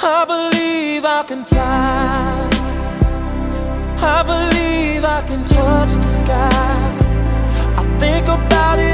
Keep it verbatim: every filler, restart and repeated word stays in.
I believe I can fly. I believe I can touch the sky. I think about it